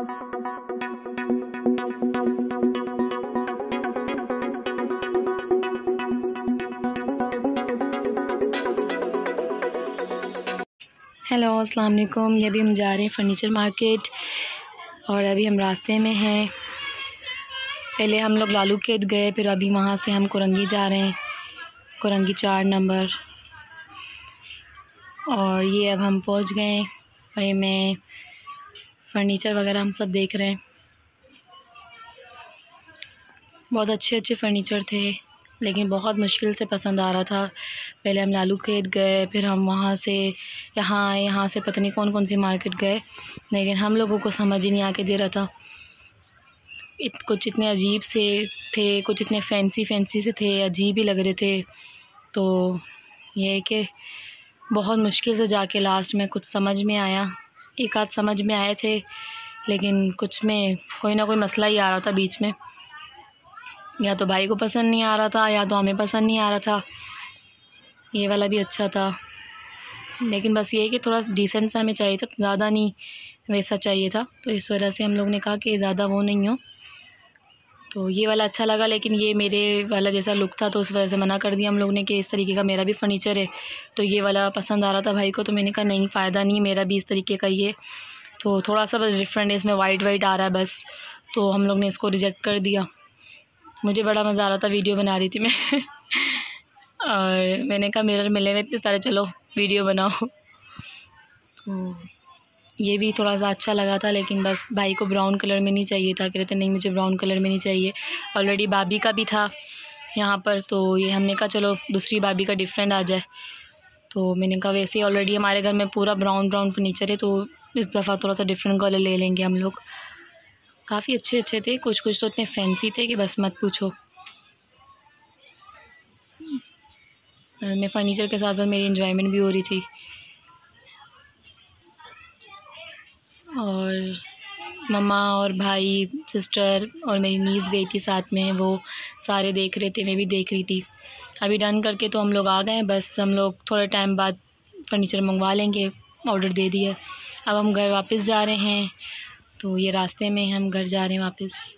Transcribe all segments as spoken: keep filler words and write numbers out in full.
Hello अस्सलाम वालेकुम। ये अभी हम जा रहे हैं फ़र्नीचर मार्केट और अभी हम रास्ते में हैं। पहले हम लोग लालू खेत गए, फिर अभी वहाँ से हम कोरंगी जा रहे हैं, कोरंगी चार नंबर। और ये अब हम पहुँच गए और ये मैं फ़र्नीचर वगैरह हम सब देख रहे हैं। बहुत अच्छे अच्छे फ़र्नीचर थे, लेकिन बहुत मुश्किल से पसंद आ रहा था। पहले हम लालू खेत गए, फिर हम वहाँ से यहाँ आए, यहाँ से पता नहीं कौन कौन सी मार्केट गए, लेकिन हम लोगों को समझ ही नहीं आके दे रहा था। इत कुछ इतने अजीब से थे, कुछ इतने फैंसी फैंसी से थे, अजीब ही लग रहे थे। तो ये है कि बहुत मुश्किल से जाके लास्ट में कुछ समझ में आया। एक आध समझ में आए थे, लेकिन कुछ में कोई ना कोई मसला ही आ रहा था बीच में। या तो भाई को पसंद नहीं आ रहा था, या तो हमें पसंद नहीं आ रहा था। ये वाला भी अच्छा था, लेकिन बस ये है कि थोड़ा डिसेंट सा हमें चाहिए था, ज़्यादा नहीं वैसा चाहिए था। तो इस वजह से हम लोग ने कहा कि ज़्यादा वो नहीं हो। तो ये वाला अच्छा लगा, लेकिन ये मेरे वाला जैसा लुक था, तो उस वजह से मना कर दिया हम लोग ने कि इस तरीके का मेरा भी फ़र्नीचर है। तो ये वाला पसंद आ रहा था भाई को, तो मैंने कहा नहीं, फ़ायदा नहीं, मेरा भी इस तरीके का ही है। तो थोड़ा सा बस डिफरेंट है, इसमें वाइट वाइट आ रहा है बस। तो हम लोग ने इसको रिजेक्ट कर दिया। मुझे बड़ा मज़ा आ रहा था, वीडियो बना रही थी मैं और मैंने कहा मिरर मिले हुए इतने सारे, चलो वीडियो बनाओ। तो ये भी थोड़ा सा अच्छा लगा था, लेकिन बस भाई को ब्राउन कलर में नहीं चाहिए था। कहते नहीं, मुझे ब्राउन कलर में नहीं चाहिए। ऑलरेडी बाबी का भी था यहाँ पर, तो ये हमने कहा चलो दूसरी बाबी का डिफरेंट आ जाए। तो मैंने कहा वैसे ही ऑलरेडी हमारे घर में पूरा ब्राउन ब्राउन फर्नीचर है, तो इस दफ़ा थोड़ा सा डिफरेंट कलर ले लेंगे हम लोग। काफ़ी अच्छे अच्छे थे, कुछ कुछ तो इतने फैंसी थे कि बस मत पूछो। मैं फ़र्नीचर के साथ साथ मेरी एंजॉयमेंट भी हो रही थी। और मम्मा और भाई, सिस्टर और मेरी नीस गई थी साथ में, वो सारे देख रहे थे, मैं भी देख रही थी। अभी डन करके तो हम लोग आ गए, बस हम लोग थोड़े टाइम बाद फ़र्नीचर मंगवा लेंगे, ऑर्डर दे दिया। अब हम घर वापस जा रहे हैं, तो ये रास्ते में हम घर जा रहे हैं वापस।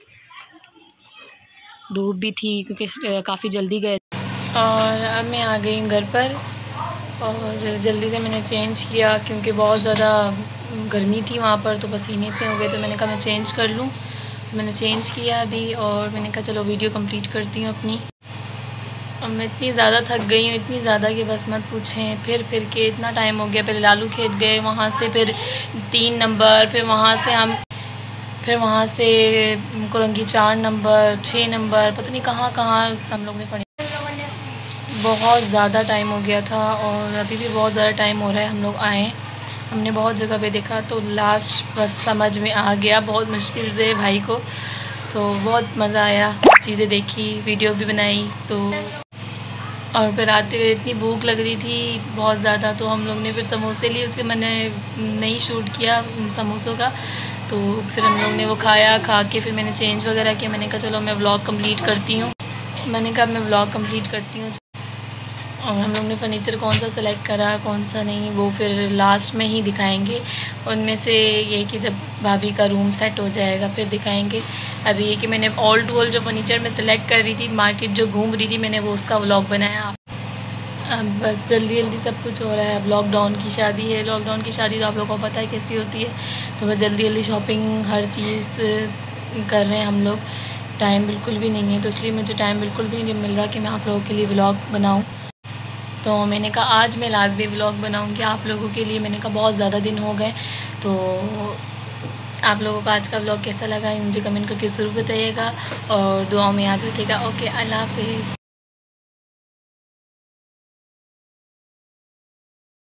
धूप भी थी क्योंकि काफ़ी जल्दी गए। और अब मैं आ गई घर पर, और जल्दी से मैंने चेंज किया क्योंकि बहुत ज़्यादा गर्मी थी वहाँ पर, तो पसीने इतने हो गए, तो मैंने कहा मैं चेंज कर लूँ। मैंने चेंज किया अभी, और मैंने कहा चलो वीडियो कंप्लीट करती हूँ अपनी। और मैं इतनी ज़्यादा थक गई हूँ, इतनी ज़्यादा कि बस मत पूछें। फिर फिर के इतना टाइम हो गया। पहले लालू खेत गए, वहाँ से फिर तीन नंबर, फिर वहाँ से हम फिर वहाँ से कोरंगी चार नंबर, छः नंबर, पता नहीं कहाँ कहाँ हम लोग ने फर्नीचर। बहुत ज़्यादा टाइम हो गया था, और अभी भी बहुत ज़्यादा टाइम हो रहा है। हम लोग आए, हमने बहुत जगह पे देखा, तो लास्ट बस समझ में आ गया बहुत मुश्किल से भाई को। तो बहुत मज़ा आया, सब चीज़ें देखी, वीडियो भी बनाई। तो और फिर आते हुए इतनी भूख लग रही थी बहुत ज़्यादा, तो हम लोग ने फिर समोसे लिए। उसके मैंने नहीं शूट किया समोसों का, तो फिर हम लोग ने वो खाया। खा के फिर मैंने चेंज वगैरह किया। मैंने कहा चलो मैं व्लॉग कंप्लीट करती हूँ मैंने कहा मैं व्लॉग कंप्लीट करती हूँ। और हम लोग ने फ़र्नीचर कौन सा सेलेक्ट करा, कौन सा नहीं, वो फिर लास्ट में ही दिखाएंगे। उनमें से ये कि जब भाभी का रूम सेट हो जाएगा फिर दिखाएंगे। अभी ये कि मैंने ऑल टू ऑल जो फ़र्नीचर मैं सेलेक्ट कर रही थी, मार्केट जो घूम रही थी, मैंने वो उसका व्लॉग बनाया। अब बस जल्दी जल्दी सब कुछ हो रहा है। अब लॉकडाउन की शादी है, लॉकडाउन की शादी तो आप लोगों को पता है कैसी होती है। तो बस जल्दी जल्दी शॉपिंग हर चीज़ कर रहे हैं हम लोग। टाइम बिल्कुल भी नहीं है, तो इसलिए मुझे टाइम बिल्कुल भी नहीं मिल रहा कि मैं आप लोगों के लिए व्लॉग बनाऊं। तो मैंने कहा आज मैं लाजमी व्लॉग बनाऊंगी आप लोगों के लिए। मैंने कहा बहुत ज़्यादा दिन हो गए, तो आप लोगों को आज का व्लॉग कैसा लगा मुझे कमेंट करके ज़रूर बताइएगा, और दुआओं में याद रखिएगा। ओके, अल्लाह हाफिज़।